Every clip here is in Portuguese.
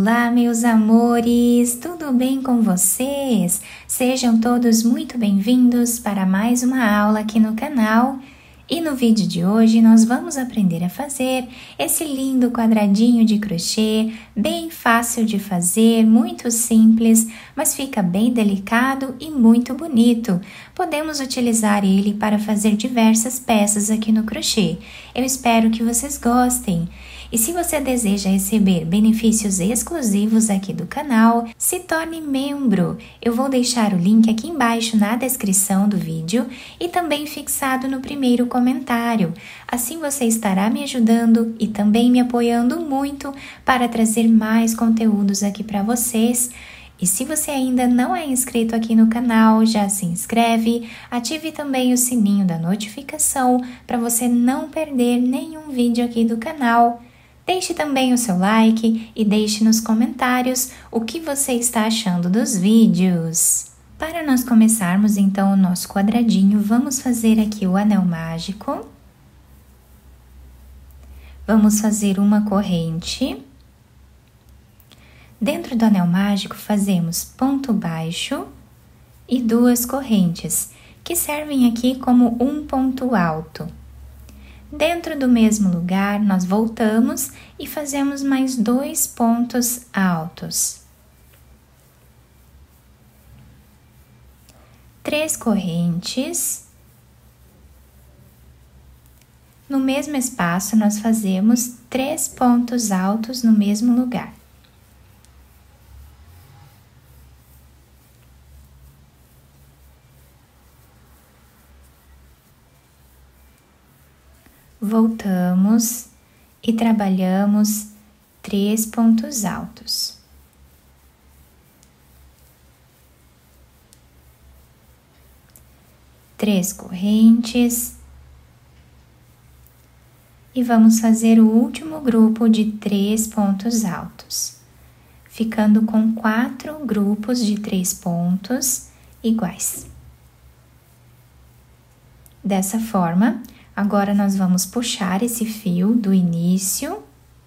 Olá, meus amores! Tudo bem com vocês? Sejam todos muito bem-vindos para mais uma aula aqui no canal. E no vídeo de hoje nós vamos aprender a fazer esse lindo quadradinho de crochê, bem fácil de fazer, muito simples, mas fica bem delicado e muito bonito. Podemos utilizar ele para fazer diversas peças aqui no crochê. Eu espero que vocês gostem. E se você deseja receber benefícios exclusivos aqui do canal, se torne membro. Eu vou deixar o link aqui embaixo na descrição do vídeo e também fixado no primeiro comentário. Assim você estará me ajudando e também me apoiando muito para trazer mais conteúdos aqui para vocês. E se você ainda não é inscrito aqui no canal, já se inscreve, ative também o sininho da notificação para você não perder nenhum vídeo aqui do canal. Deixe também o seu like e deixe nos comentários o que você está achando dos vídeos. Para nós começarmos então o nosso quadradinho, vamos fazer aqui o anel mágico. Vamos fazer uma corrente. Dentro do anel mágico fazemos ponto baixo e 2 correntes, que servem aqui como um ponto alto. Dentro do mesmo lugar, nós voltamos e fazemos mais 2 pontos altos. 3 correntes. No mesmo espaço, nós fazemos 3 pontos altos no mesmo lugar. Voltamos e trabalhamos 3 pontos altos. Três correntes. E vamos fazer o último grupo de 3 pontos altos, ficando com 4 grupos de 3 pontos iguais. Dessa forma, agora nós vamos puxar esse fio do início.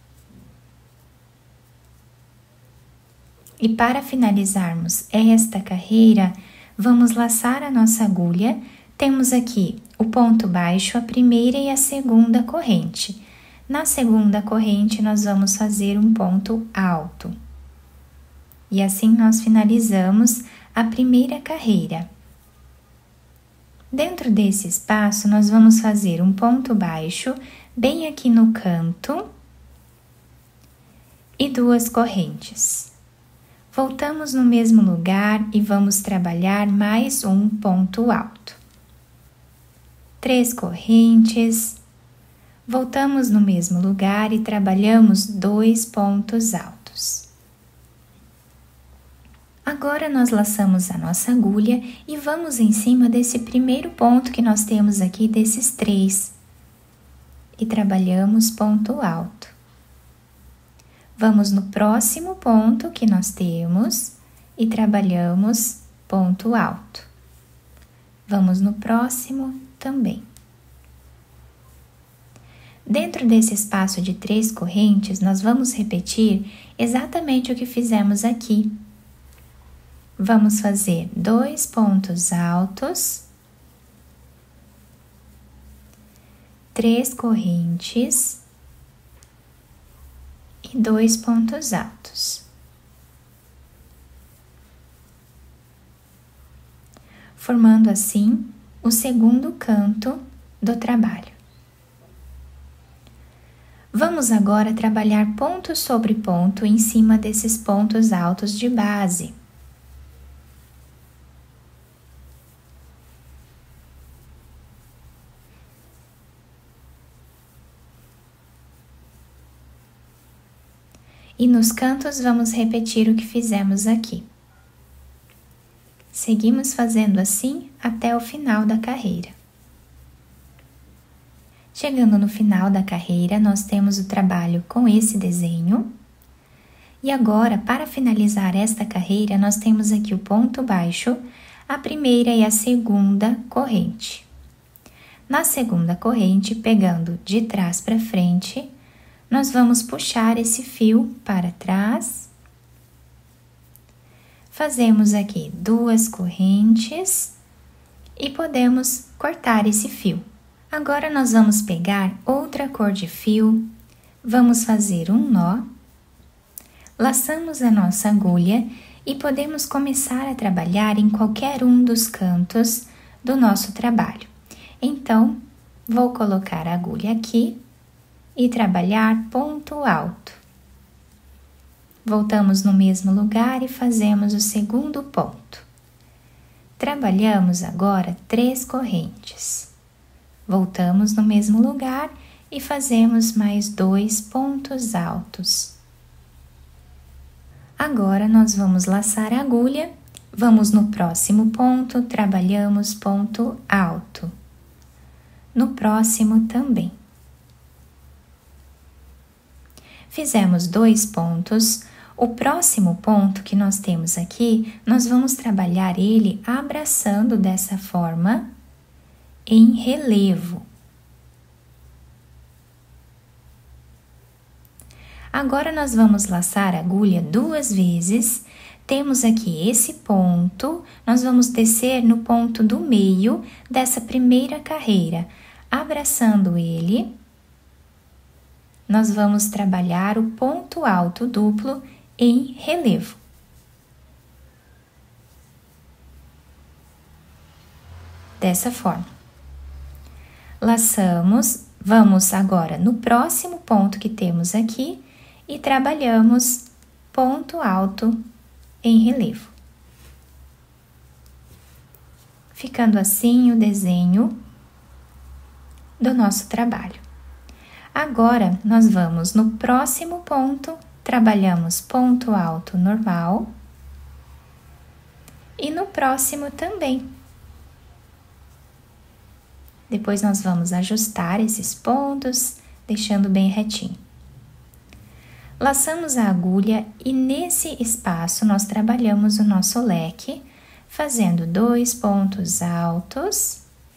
E para finalizarmos esta carreira, vamos laçar a nossa agulha. Temos aqui o ponto baixo, a primeira e a segunda corrente. Na segunda corrente, nós vamos fazer um ponto alto. E assim nós finalizamos a primeira carreira. Dentro desse espaço, nós vamos fazer um ponto baixo, bem aqui no canto, e 2 correntes. Voltamos no mesmo lugar e vamos trabalhar mais um ponto alto. 3 correntes, voltamos no mesmo lugar e trabalhamos 2 pontos altos. Agora, nós laçamos a nossa agulha e vamos em cima desse primeiro ponto que nós temos aqui, desses 3. E trabalhamos ponto alto. Vamos no próximo ponto que nós temos e trabalhamos ponto alto. Vamos no próximo também. Dentro desse espaço de 3 correntes, nós vamos repetir exatamente o que fizemos aqui. Vamos fazer 2 pontos altos, 3 correntes e 2 pontos altos. Formando assim o segundo canto do trabalho. Vamos agora trabalhar ponto sobre ponto em cima desses pontos altos de base. E nos cantos vamos repetir o que fizemos aqui. Seguimos fazendo assim até o final da carreira. Chegando no final da carreira, nós temos o trabalho com esse desenho. E agora, para finalizar esta carreira, nós temos aqui o ponto baixo, a primeira e a segunda corrente. Na segunda corrente, pegando de trás para frente, nós vamos puxar esse fio para trás Fazemos aqui 2 correntes e podemos cortar esse fio. Agora nós vamos pegar outra cor de fio, vamos fazer um nó, laçamos a nossa agulha e podemos começar a trabalhar em qualquer um dos cantos do nosso trabalho. Então, vou colocar a agulha aqui e trabalhar ponto alto. Voltamos no mesmo lugar e fazemos o segundo ponto. Trabalhamos agora 3 correntes. Voltamos no mesmo lugar e fazemos mais 2 pontos altos. Agora nós vamos laçar a agulha, vamos no próximo ponto, trabalhamos ponto alto. No próximo também. Fizemos 2 pontos. O próximo ponto que nós temos aqui, nós vamos trabalhar ele abraçando dessa forma em relevo. Agora nós vamos laçar a agulha 2 vezes. Temos aqui esse ponto, nós vamos descer no ponto do meio dessa primeira carreira, abraçando ele. Nós vamos trabalhar o ponto alto duplo em relevo. Dessa forma. Laçamos, vamos agora no próximo ponto que temos aqui e trabalhamos ponto alto em relevo. Ficando assim o desenho do nosso trabalho. Agora, nós vamos no próximo ponto, trabalhamos ponto alto normal e no próximo também. Depois nós vamos ajustar esses pontos, deixando bem retinho. Laçamos a agulha e nesse espaço nós trabalhamos o nosso leque, fazendo 2 pontos altos,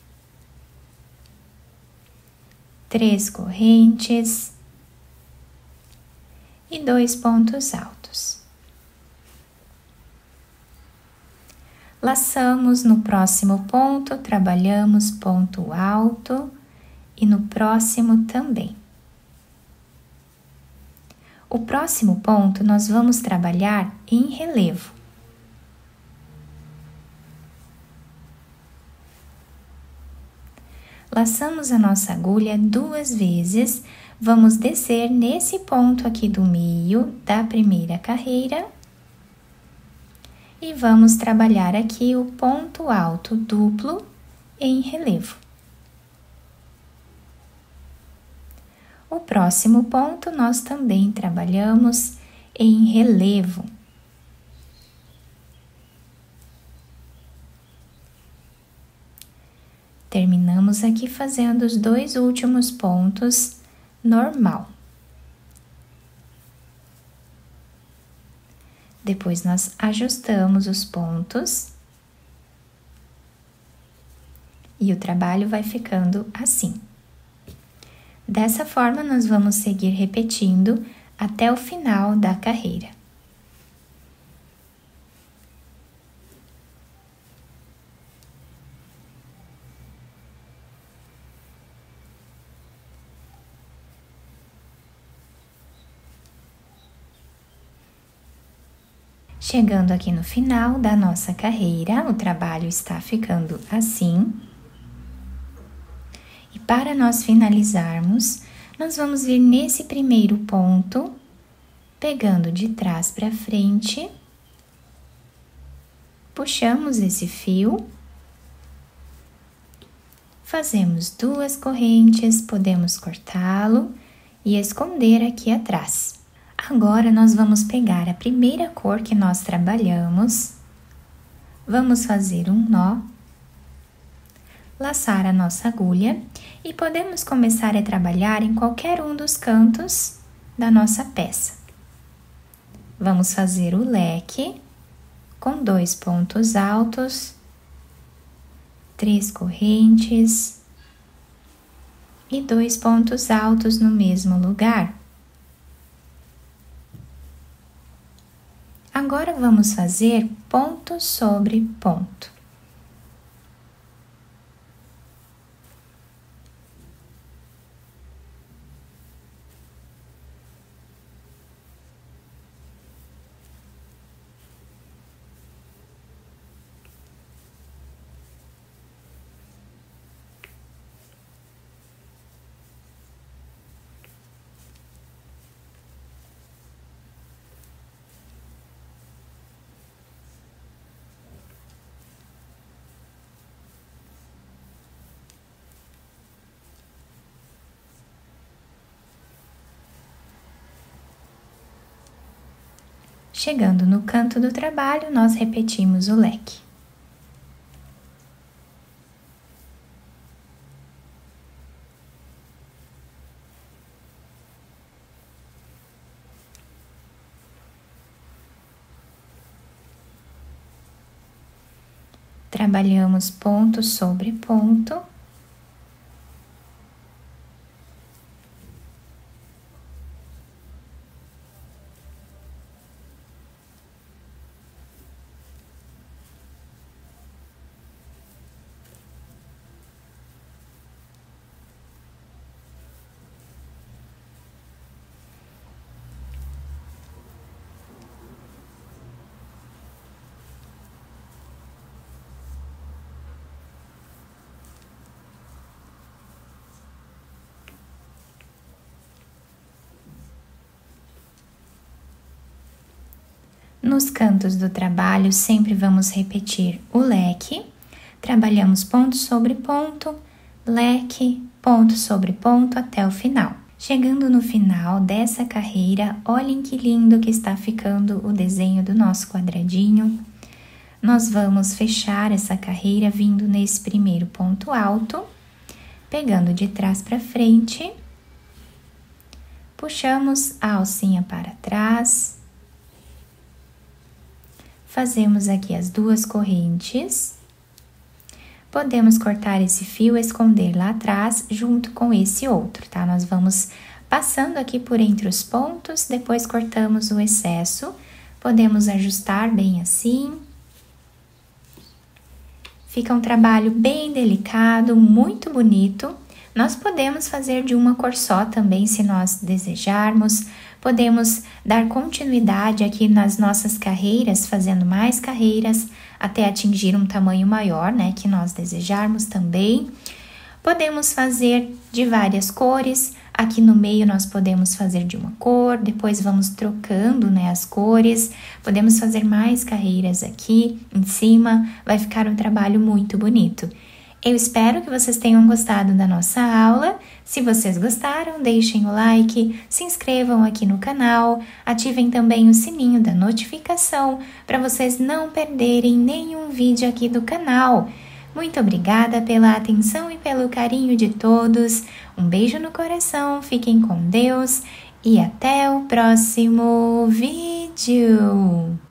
3 correntes e 2 pontos altos. Laçamos no próximo ponto, trabalhamos ponto alto e no próximo também. O próximo ponto nós vamos trabalhar em relevo. Laçamos a nossa agulha 2 vezes, vamos descer nesse ponto aqui do meio da primeira carreira e vamos trabalhar aqui o ponto alto duplo em relevo. O próximo ponto nós também trabalhamos em relevo. Terminamos aqui fazendo os 2 últimos pontos normal. Depois nós ajustamos os pontos e o trabalho vai ficando assim. Dessa forma, nós vamos seguir repetindo até o final da carreira. Chegando aqui no final da nossa carreira, o trabalho está ficando assim. E para nós finalizarmos, nós vamos vir nesse primeiro ponto, pegando de trás para frente, puxamos esse fio, fazemos 2 correntes, podemos cortá-lo e esconder aqui atrás. Agora, nós vamos pegar a primeira cor que nós trabalhamos, vamos fazer um nó, laçar a nossa agulha e podemos começar a trabalhar em qualquer um dos cantos da nossa peça. Vamos fazer o leque com 2 pontos altos, 3 correntes e 2 pontos altos no mesmo lugar. Agora vamos fazer ponto sobre ponto. Chegando no canto do trabalho, nós repetimos o leque. Trabalhamos ponto sobre ponto. Nos cantos do trabalho, sempre vamos repetir o leque. Trabalhamos ponto sobre ponto, leque, ponto sobre ponto até o final. Chegando no final dessa carreira, olhem que lindo que está ficando o desenho do nosso quadradinho. Nós vamos fechar essa carreira vindo nesse primeiro ponto alto, pegando de trás para frente, puxamos a alcinha para trás, fazemos aqui as duas correntes. Podemos cortar esse fio e esconder lá atrás junto com esse outro, tá? Nós vamos passando aqui por entre os pontos, depois cortamos o excesso. Podemos ajustar bem assim. Fica um trabalho bem delicado, muito bonito. Nós podemos fazer de uma cor só também, se nós desejarmos. Podemos dar continuidade aqui nas nossas carreiras, fazendo mais carreiras, até atingir um tamanho maior, né, que nós desejarmos também. Podemos fazer de várias cores. Aqui no meio nós podemos fazer de uma cor, depois vamos trocando, né, as cores. Podemos fazer mais carreiras aqui em cima, vai ficar um trabalho muito bonito. Eu espero que vocês tenham gostado da nossa aula. Se vocês gostaram, deixem o like, se inscrevam aqui no canal, ativem também o sininho da notificação para vocês não perderem nenhum vídeo aqui do canal. Muito obrigada pela atenção e pelo carinho de todos. Um beijo no coração, fiquem com Deus e até o próximo vídeo!